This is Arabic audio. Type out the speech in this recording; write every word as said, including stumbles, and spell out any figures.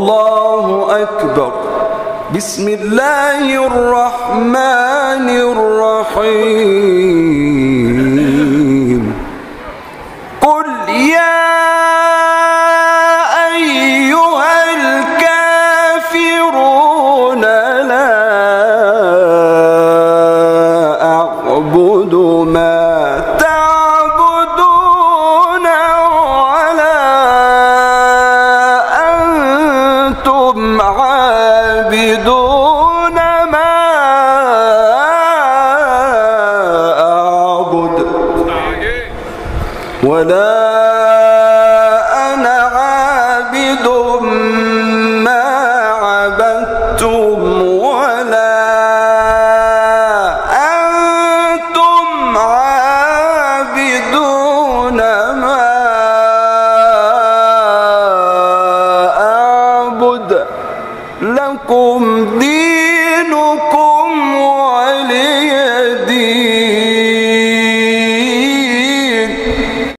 الله أكبر. بسم الله الرحمن الرحيم. قل يا أيها الكافرون لا أعبد ما تعبدون ولا أنتم عابدون ما أعبد ولا أنا عابد ما عبدتم ولا أنتم عابدون ما أعبد. لكم دينكم